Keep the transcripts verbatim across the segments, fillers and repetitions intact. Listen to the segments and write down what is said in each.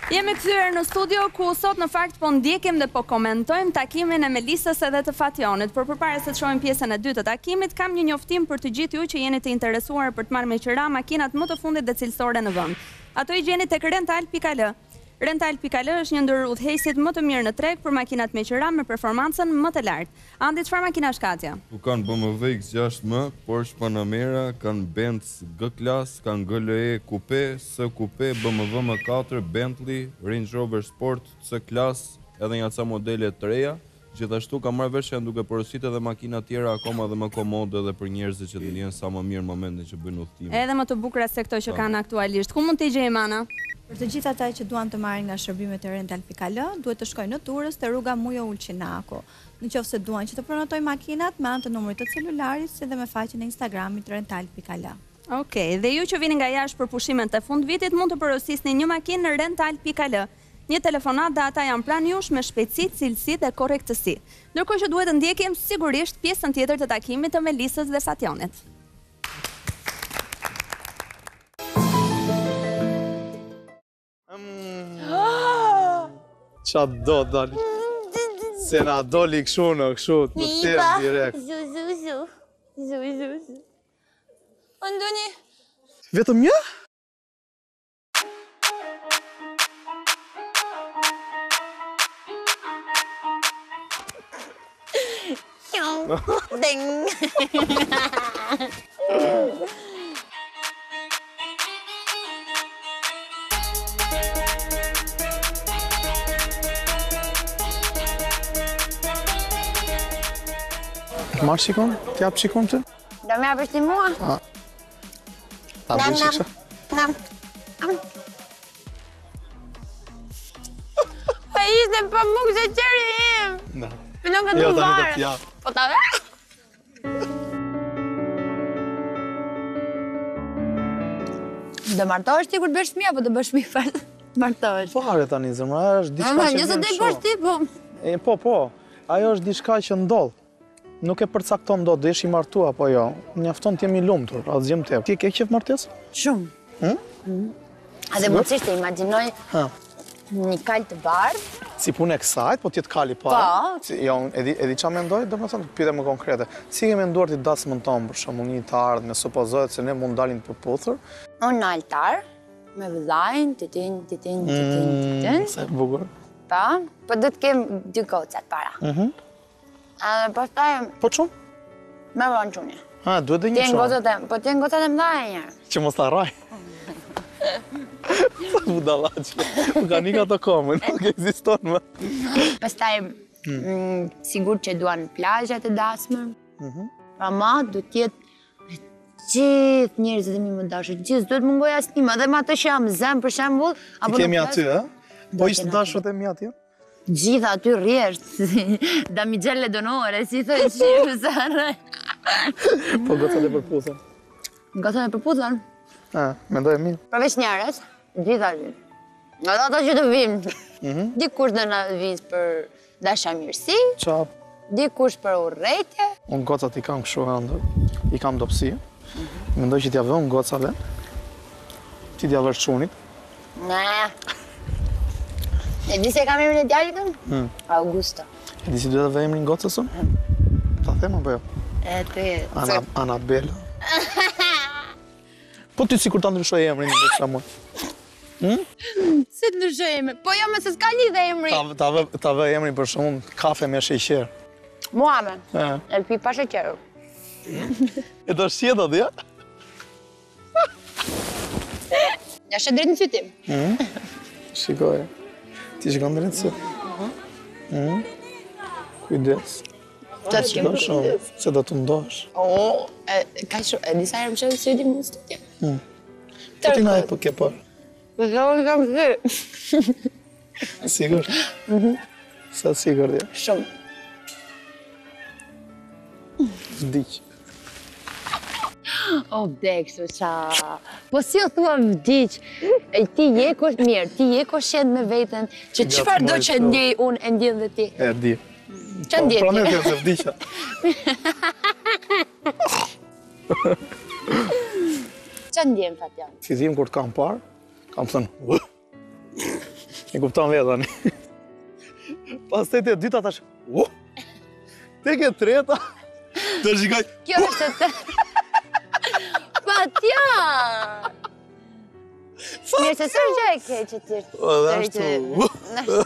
Jemi kthyer në studio ku sot në fakt po ndjekim dhe po komentojmë takimin e Melisës edhe të Fationit, por përpara se të shohim pjesën e dytë të takimit, kam një njoftim për të gjithë ju që jeni të interesuar për të marrë me qira makinat më të fundit dhe cilësore në vend. Ato i gjeni tek rental pikë al. rental pikë al është një ndër udhëheqësit më të mirë në treg për makinat me qira me performancën më të lartë. Andi, çfarë makina është Katja? Tu kanë B M W X gjashtë M, Porsche Panamera, kanë Benz G-Class, kanë G L E Coupe, S Coupe, B M W M katër, Bentley, Range Rover Sport, C-Class, edhe një ca modele të reja. Gjithashtu ka marrë vesh janë duke porositë edhe makina tjera akoma dhe më komode edhe për njerëzit që të ndjehen sa më mirë në momentin që bëjnë udhëtime. Edhe më të bukura se këto që kanë aktualisht. Ku mund t'i gjejmë Ana? Për të gjithë ata që duan të marrin nga shërbimet e rental pikë al, duhet të shkojnë në Durrës te rruga Mujo Ulçinaku. Nëse duan që të pronotojnë makinat me anë të numrit të celularit si dhe me faqen e Instagramit rental pikë al. Okej, dhe ju që vini nga jashtë për pushimet e fund vitit mund të porosisni një makinë në rental pikë al. Një telefonat dhe ata janë plan jush me shpejtësi, cilësi dhe korrektësi. Ndërkohë që duhet të ndjekim sigurisht pjesën tjetër të takimit të Melisës dhe Fationit. Qa do, dali? Se na doli këshu në këshu, më tërë direkt. Zu, zu, zu. Zu, zu, zu. Andoni? Vetëm një? Ding. Marë shikon? T'jap shikon të? Do me apësht ti mua? Ta bëjë shikësha? Nam, nam. Pa ishte pa muk që qëri im. Na. Pinon këtë Jo, të ta nuk e varë. t'ja. Po ta ve? Do martohesh ti kur të bësh fëmijë apo do bësh fëmijë fal? Martohesh. Fare tani, zemra, është diçka Ama, që njëse vjen të i shoh. bësh ti, po. E, po, po, ajo është diçka që ndodh. Nuk e përcakton dot, do jesh i martuar apo jo. Mjafton të jemi lumtur, asgjë më tepër. Ti ke qef martesë? Shumë. Hm? A dhe mundësisht të imagjinoj Ha. një kal të bardhë. Si punë e kësajt, po t'jetë kali Po. parë. Si, jo, edi, edi qa mendoj, do me thënë, pyte më konkrete. Si ke menduar t'i dasmën tonë, për shembull një të ardhë, me supozohet se ne mund dalin për puthur? Unë në altar, me vëllajnë, titin, titin, titin, titin. Se e bukur. Pa, po do të kem dy gocat para. Mhm. Edhe pastaj Po çunë? me vonë qunja. Ha, duhet dhe Ti një e çunë. gocat e, po ti e gocat e mdhaja njerë. Që mos t'a raj. Sa budallaqe. Më ka një ka të komën, nuk ekziston më. Pastaj, mm, sigur që duan plazhat e dasme. Ama do t'jetë me gjithë njerëzit e mi më dashur, gjithë, duhet mungoj asnjë, edhe me ato që jam zem për shembull, apo I kemi në aty, plazh, ha? Po ishtë dashur e mi aty? gjithë aty rresht, damigelle donore, si thoj qiu, sa rrej. Po gocat e përputhën. Gocat e përputhën, Ha, mendoj e mirë. përveç njerës, gjithë aty. Edhe ata që të vinë, dikush do na vinë për dashamirësi, Qap, dikush për urrejtje. unë gocat i kam këshu hëndër, i kam dopsi. Mendoj që t'ja vëm gocave, ti t'ja vërsh qunit. Ne. E di se kam emrin e djalit unë? Augusto. E di si duhet dhe emrin gocës unë? Ta them apo jo? E ti, Ana, Anabela. Po ty si kur ta ndryshoj emrin, në bësha mu. si të ndryshoj emrin? Po jo, me se s'ka lidhe emri. Ta, ta, vë, ta vë emrin për shumë kafe me sheqer. Muhamet. E, E pi pa sheqeru. e të shqet atë, ja? Ja shë drejt në sytim. Shikoj. Ti shkon drejt sy. Mhm. Kujdes. Të të Do shumë, se do të ndosh. O, e ka shumë, e disa herë më shë sytim në studio. Po ti na e po ke po. Po ka unë kam sy. Sigur? Sa sigur, ja. Shumë. Vdiq. O, deksu, qa. Po si o thua vdiq, e ti je ko mirë, ti je ko shet me veten, që Nga qëfar do të që mojë ndjej unë e ndjej dhe ti? E, di. Qa ndjej Pra ne ti? të se vdiqa. Qa ndjen, Fatjan? Fizim kur të kam parë, kam thënë, "Ua." E kupton vetën. Pas te e dyta tash. Uh, tek e treta. Të shikoj. Kjo është të... Pa tja! Mirë se sërë gjë e ke që të Dhe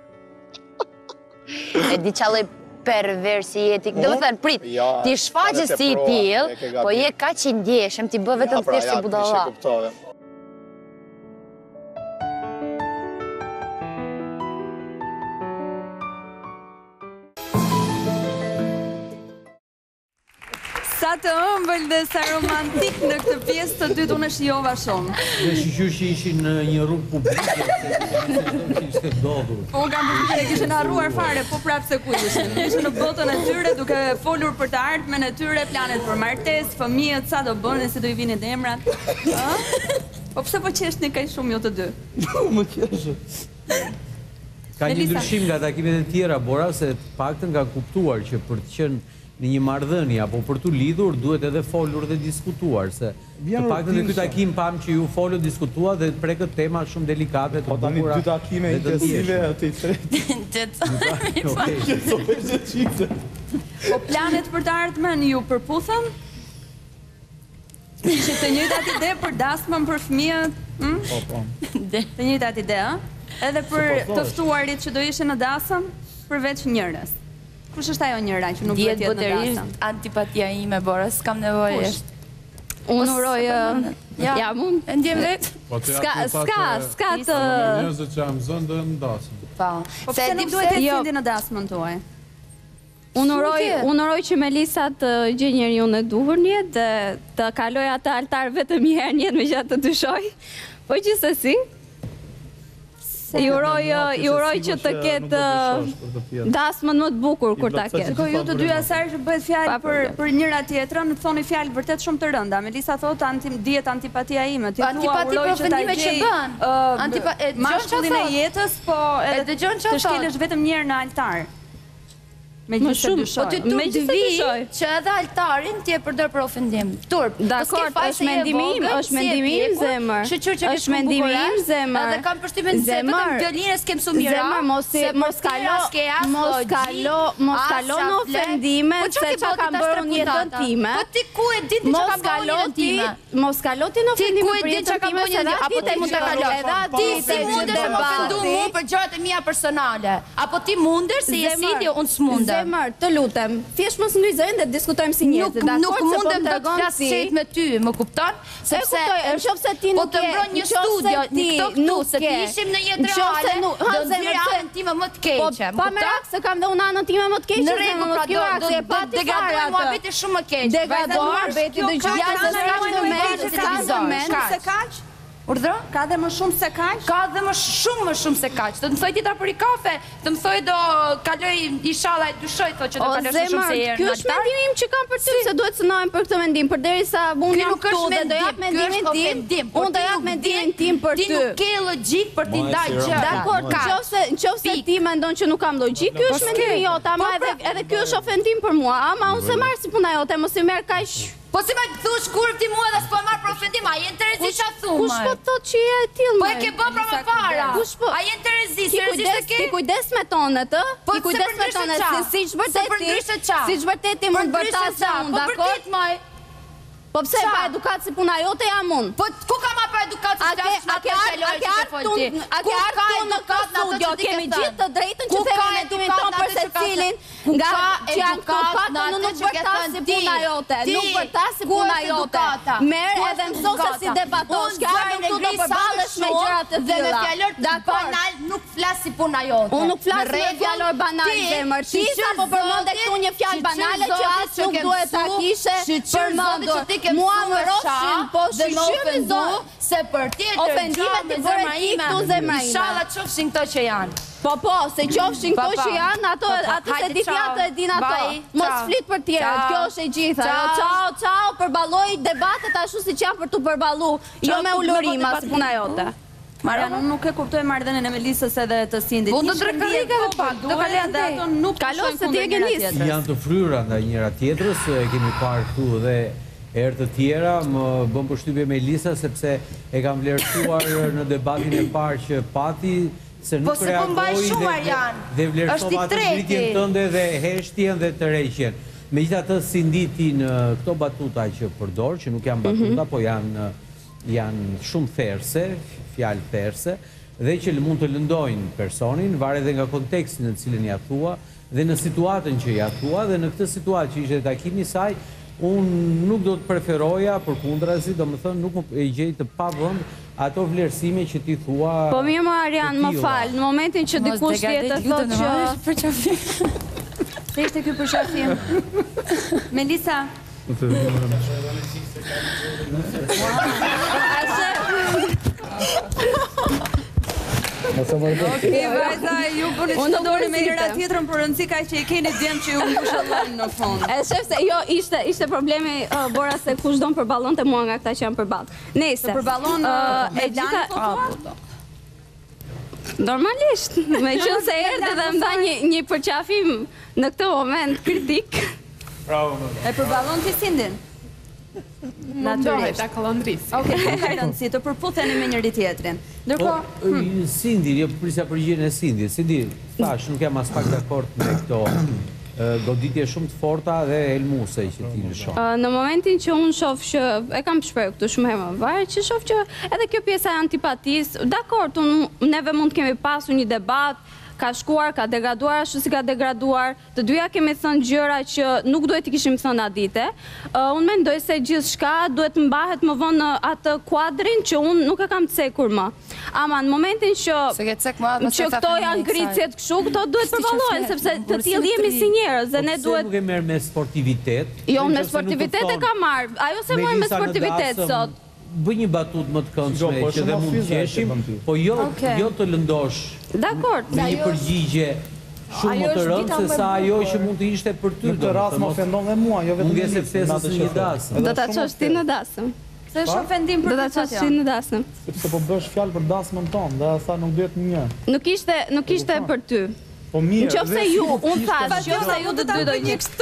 E di qaloj perversi jetik. Do më thënë, prit, ti shfaqës si i til, po je ka që ndjeshëm, ti bë vetëm thjesht si budalla. Sa të ëmbël dhe sa romantik në këtë pjesë të dytë unë shijova shumë. Dhe shiqyr që ishin në një rrugë publike, se ishte ndodhur. Unë kam përshtypjen e kishin harruar fare, po prapë se ku ishin. Ishin në botën e tyre duke folur për të ardhmen e tyre, planet për martesë, fëmijët, sa do bënin, si do i vinin emrat. Po pse po qeshni kaq shumë ju të dy? Më qeshë. Ka një ndryshim nga takimet e tjera, Bora, se paktën ka kuptuar që për të qenë në një marrëdhënie apo për të lidhur duhet edhe folur dhe diskutuar, se të paktën në ky takim pam që ju folët, diskutua dhe prekët tema shumë delikate të bukura. Po tani dy takime intensive atë i tretë. Po planet për të ardhmen ju përputhen? Ishte të njëjtat ide për dasmën për fëmijët? Po, po. Të njëjtat ide, ë? Edhe për të ftuarit që do ishin në dasëm, përveç njërës. Kush është ajo njëra që nuk duhet jetë në dasëm? Djetë antipatia ime, Bora, s'kam nevojë. Unë uroj... Ja, mund? E ndjem vetë? Ska, ska, ska të... Njëzët që jam zënë dhe në dasëm. Po, pse nuk duhet jetë sindi në dasmën tuaj? Unë uroj që Melisa të gjej njeriun e duhur një dhe të kaloj atë altar vetëm një herë një me gjatë të dyshoj. Po gjithsesi, i uroj që të ketë dasmën më të bukur kur ta ketë. Shiko, ju të dy asaj që bëhet fjalë për njëra tjetrën, të thoni fjalë vërtet shumë të rënda. Melisa thotë dihet antipatia ime. Ti thua uroj që ta gjej mashkullin e jetës, po edhe të shkelësh vetëm një herë në altar. Me gjithë të dyshoj. Po ty turp të vi që edhe altarin ti e përdor për ofendim. Turp. Dakor, është mendimim, është mendimim zemër. Është mendimim zemër. Edhe kam përshtypjen se vetëm violinës kem su mira. Zemër, mos kalo, mos kalo, mos kalo në ofendime se çka kam bërë në jetën time. Po ti ku e din ti çka kam bërë në jetën time? Mos kalo ti në ofendime për jetën time, apo ti mund ta kalosh. Edhe ti si mundesh të më ofendu mua për gjërat e mia personale, apo ti mundesh se je sindi unë s'mundem. Zemër, të lutem, thjesht mos ngri zërin dhe diskutojmë si njerëz. Nuk mundem të të flas çet me ty, më kupton? Sepse nëse ti nuk ke, po të mbron një studio në këto këtu, se të ishim në jetë reale, do nxjerr anën time më të keqe. Po pa merak se kam dhe unë anën time më të keqe, në rregull, pra do të degradoj muhabeti shumë më keq. Degradoj muhabeti, dëgjoj se s'ka në mend, s'ka në mend se kaq. Urdhro? Ka dhe më shumë se kaq? Ka dhe më shumë më shumë se kaq. Do të më thoj titra për i kafe, do më thoj do kaloj inshallah e dyshoj, thoj që do kaloj shumë se herë në altar. Ky është mendimim që kam për ty, se duhet sënojmë për këtë mendim, përderisa unë jam këtu dhe do jap mendimin tim, unë do jap mendimin tim për ty. Ti nuk ke logjik për t'i ndaj gjëra. Dakor, nëse ti mendon që nuk kam logjik, ky është mendimi jot, ama edhe ky është ofendim për mua, ama unë se marr si puna jote, mos i merr kaq. Po si ma thush kur ti mua dhe s'po marr për ofendim, a je në Terezi qa thumë? Kush po thot që je e tillë? Po e ke bë pra më para. Kush po? A je në Terezi, seriozisht e ke? Ti kujdes me tonet, ë? Ti kujdes me tonet, se siç vërtet ti, siç vërtet ti mund bërtas unë, dakor? Po vërtet maj. Po pse pa edukat si puna jote jam unë? Po ku kam ma pa edukat si flas në atë shaloj që të folti? A ke ardhur në këtë studio, kemi gjithë të drejtën që themi mendimin ton për secilin, nga që janë këtu patë në nuk bërtas si puna jote, nuk bërtas si puna jote. Merë edhe mëso se si debatosh, ke ardhur këtu të përballesh me gjërat të tilla. Dhe me fjalor banal nuk flas si puna jote. Unë nuk flas me fjalor banal zemër. Ti sapo përmendë këtu një fjalë banale që as nuk duhet ta kishe përmendur. Mua më roshin, po shqyqymi do se për tjetër ofendimet të bërë ti këtu zemra ime. Inshallah qofshin këto që janë. Po po, se qofshin këto që janë, ato se di tjatë e din ato. Mos flit për tjerët, kjo është e gjitha. Ciao, ciao, përballoj debatet ashtu si që janë për të përballu, jo me ullurima si puna jote. Marian, unë nuk e kuptoj marrëdhënien e Melisës edhe të Sindit. Unë do të rrekallik edhe pak, do kalojnë dhe ato nuk kalon se ti e ke nis. Janë të fryra ndaj njëra tjetrës, e kemi parë këtu dhe herë të tjera, më bëm përshtypje Melisa sepse e kam vlerësuar në debatin e parë që pati se Po nuk se po mbaj reagoj shumë, dhe, Arjan. dhe Është i vlerësova të treti. zhritjen tënde dhe heshtjen dhe të rejqjen. Megjithatë si nditi në këto batuta që përdor, që nuk janë batuta, po janë janë shumë therse, fjalë therse, dhe që mund të lëndojnë personin, varet dhe nga kontekstin në cilën ja thua, dhe në situatën që ja thua, dhe në këtë situatë që ishte takimi i saj, unë nuk do të preferoja, për kundrazi, do më thënë, nuk më e gjej të pa vënd ato vlerësime që ti thua... Po mirë më Arjan, më falë, në momentin që dikush tjetër thotë që... Për qafim. Se ishte kjo për qafim. Melisa. Okej, vajza, ju bëni që të dori me njëra tjetërën, për rëndësi ka që i keni djemë që ju më shëllën në fond. E shef se jo, ishte problemi, Bora, se kush donë përballon të mua nga këta që janë përballë. Nese. Të përballon me Vlani po normalisht, me qënë se erdhe dhe më dha një përqafim në këtë moment kritik. E përballon ti Sindin? Naturisht. Oke, ka rëndësi të përputheni me njëri tjetrin. Ndërko... Sindi, jo përsa përgjirën e Sindi. Sindi, thash, nuk jam as pak dakord me këto goditje shumë të forta dhe elmuse që ti lëshon. Në momentin që unë shof që, e kam shprehur këtu shumë herë më parë, që shof që edhe kjo pjesa e antipatisë, dakord, neve mund të kemi pasur një debat, ka shkuar, ka degraduar, ashtu si ka degraduar, të dyja kemi thënë gjëra që nuk duhet i kishim thënë atdite. Unë mendoj se gjithçka duhet mbahet më vonë në atë kuadrin që unë nuk e kam cekur më. Ama në momentin që që këto janë gricjet kështu, këto duhet përballohen, sepse të tillë jemi si njerëz dhe ne duhet... Po se nuk e merr me sportivitet? Jo, me sportivitet e ka marrë. Ajo se morë me sportivitet sot. Bëj një batut më të këndshme që dhe mund të qeshim, po jo të lëndosh me një përgjigje shumë më të rëndë se sa ajo që mund të ishte për ty. Në këtë rast më ofendon dhe mua, jo vetëm mungesë ftesës në një dasëm. Do ta çosh ti në dasëm. Se është ofendim për Do ta çosh ti në dasëm. Sepse po bësh fjalë për dasmën tonë, dhe sa nuk duhet një. Nuk ishte, nuk ishte për ty. Po mirë. Nëse ju, unë thash, nëse ju të dy do një kështu.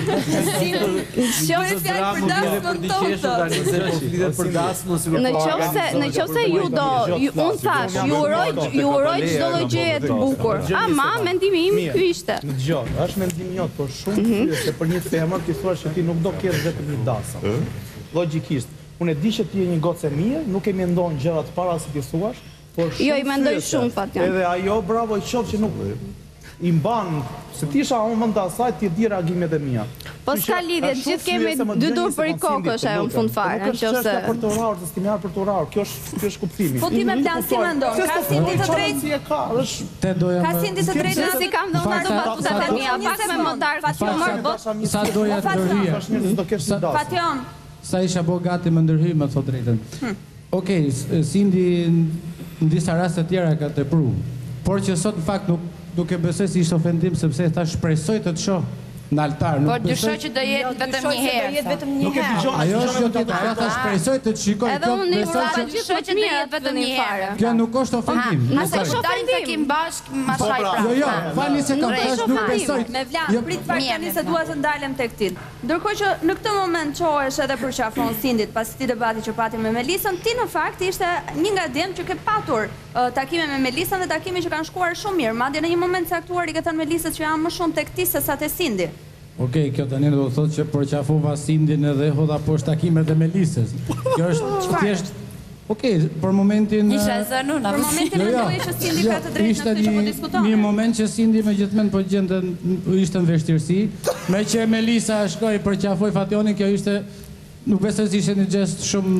Në qofse ju do, unë thash, ju uroj çdo lloj gjëje të bukur. Ama mendimi im ky ishte. Dgjoj, është mendimi jot, por shumë se për një femër ti thua se ti nuk do kesh vetëm një dasëm. Logjikisht, unë e di që ti je një gocë e mirë, nuk e mendon gjërat para se ti thuash, por shumë. Jo, i mendoj shumë Fatjan. Edhe ajo bravo i qof që nuk i mban, se ti isha unë vend të asaj, ti di reagimet e mia. Po s'ka lidhje, gjithë kemi dy dur për i kokësh ajo në fund fare, nëse. Nuk është për të urarë, të stimjar për të urarë, kjo është kuptimi. Po ti me plan si mendon, ka Sindi të drejtë? Ka Sindi të drejtë? Si kam dhënë ato batutat e mia, pak me më darkë Fatjon. Sa doja të ndërhyja. Fatjon. Sa isha bo gati më ndërhyj, më thot drejtën. Okej, Sindi në disa raste tjera ka tepru, por që sot në fakt nuk Nuk e besoj si ishte ofendim, sepse ta shpresoj të të shoh në altar. Por dyshoj që do jetë vetëm një herë. Nuk e dëgjoj. Ajo është jo tjetër, ajo ta shpresoj të të shikoj. Edhe unë dyshoj që do jetë vetëm një herë. Kjo nuk është ofendim. Nëse shtarin të kim bashk, ma shaj pra. Jo, jo, falni se kam thash nuk besoj. Me Vlan, prit pak tani se dua të ndalem tek ti. Ndërkohë që në këtë moment çohesh edhe për qafon Sindit pas këtij debati që pati me Melisën, ti në fakt ishte një nga djemt që ke patur takime me Melisën dhe takime që kanë shkuar shumë mirë. Madje në një moment caktuar i ke thënë Melisës që janë më shumë tek ti se sa te Sindi. Okej, kjo tani do të thotë që përqafova Sindin edhe hodha poshtë takimet e Melisës. Kjo është thjesht Okej, për momentin... Isha e zënu, në Për momentin e ndoj që Sindi ka të drejtë në këtë që po diskutonë. Një moment që Sindi me gjithmen po gjendë ishte në vështirësi, me që Melisa shkoj për qafoj Fationin, kjo ishte, nuk besoj si ishte një gjest shumë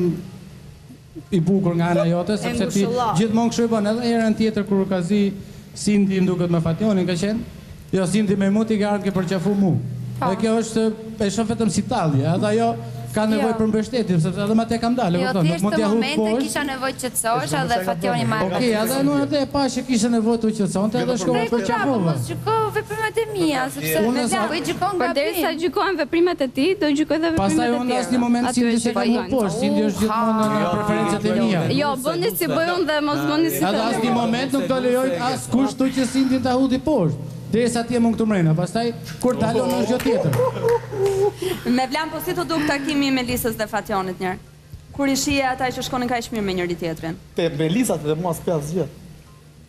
i bukur nga ana jote, sepse ti gjithmonë kështu e bën, edhe herën tjetër kur ka zi Sindi më duket me Fationin, ka qenë, jo Sindi me mu ti ka ardhur ke për qafu mu. Dhe kjo është, e shoh vetëm si tallje, edhe ajo ka nevojë për mbështetje, sepse edhe më te kam dalë, jo, kupton, nuk mund t'ia hudh poshtë. momente kisha nevojë të qetësohesh edhe Fationi më. Okej, edhe nuk edhe e pa që kisha nevojë të qetësonte, edhe shkova për qafova. Mos gjyko veprimet e mia, sepse po i gjykon gabim. Përderisa gjykojnë veprimet e tij, do gjykoj edhe veprimet e tij. Pastaj unë në moment Sindi se kam poshtë, Sindi është gjithmonë në preferencat e mia. Jo, bëni si bëj unë dhe mos bëni si Edhe asnjë moment nuk do lejoj askush tu që Sindi ta hudhi poshtë. Derisa ti e mund këtu mrena, pastaj kur dalon është gjë tjetër. Me Vlan, po si të duk takimi me Melisës dhe Fationit njërë? Kur i shije ata që shkonin kaq mirë me njëri tjetrin? Te Melisat dhe mua s'pe asgjë.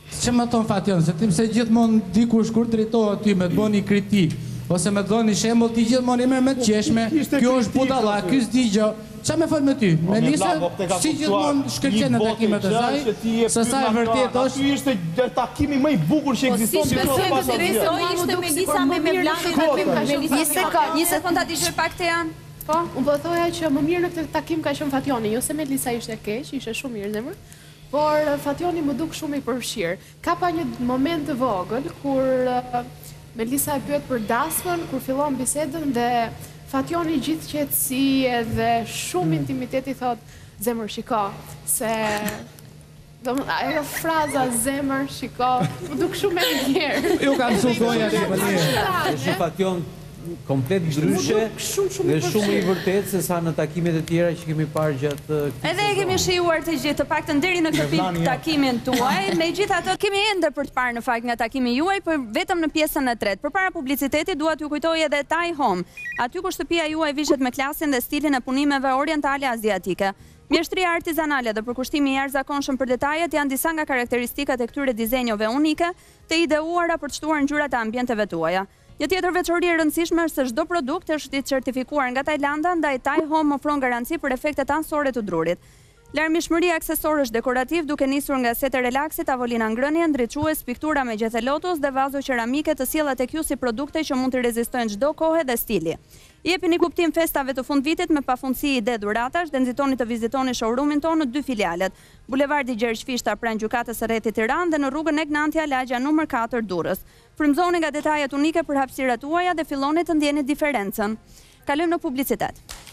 Që më thonë Fation, se tim se gjithmonë dikush kur drejtohet ty me të bëni kritik, ose me të dhoni shembull, ti gjithmonë i merr me të qeshme, kjo është budalla, ky s'di gjë. Qa me folë me ty? Melisa, si gjithmonë shkëlqen në takimet e saj, se sa e vërtet është... Ky ishte takimi më i bukur që ekziston në këtë pasardhë. Ishte Melisa me me Blanën. Një sekond, një sekond ta dishoj pak të janë. Po? Unë po thoja që më mirë në këtë takim ka qenë Fationi, jo se Melisa ishte keq, ishte shumë mirë zemër, por Fationi më duk shumë i përfshirë. Ka pa një moment të vogël, kur Melisa e pyet për dasmën, kur fillon bisedën dhe Fationi gjithë qetësi edhe shumë intimiteti thot, zemër shiko, se... Ajo fraza zemër shiko, më duk shumë e njërë. Ju ka mësu thoja që më njërë. Është Fation komplet ndryshe dhe shumë i vërtet se sa në takimet e tjera që kemi parë gjatë këtij. Edhe e kemi shijuar të gjithë, të paktën deri në këtë pikë takimin tuaj. Megjithatë kemi ende për të parë në fakt nga takimi juaj, por vetëm në pjesën e tretë. Përpara publicitetit dua t'ju kujtoj edhe Thai Home, aty ku shtëpia juaj vishet me klasin dhe stilin e punimeve orientale aziatike. Mjeshtria artizanale dhe përkushtimi i jashtëzakonshëm për detajet janë disa nga karakteristikat e këtyre dizenjove unike të ideuara për të shtuar ngjyrat e ambienteve tuaja. Një tjetër veçori e rëndësishme është se çdo produkt është i certifikuar nga Tajlanda, ndaj Thai Home ofron garanci për efektet anësore të drurit. Larmishmëria aksesorësh dekorativ duke nisur nga sete relaksit, tavolina ngrënie, ndriçues, piktura me gjethe lotus dhe vazo qeramike të sjella tek ju si produkte që mund të rezistojnë çdo kohë dhe stili. I jepini kuptim festave të fundvitit me pafundësi ide dhuratash dhe nxitoni të vizitoni showroomin tonë në dy filialet, Bulevardi Gjergj Fishta pranë gjykatës së Rrethit Tiranë dhe në rrugën Egnantia Lagja numër katër Durrës. Frymëzoni nga detajet unike për hapësirat tuaja dhe filloni të ndjeni diferencën. Kalojmë në publicitet.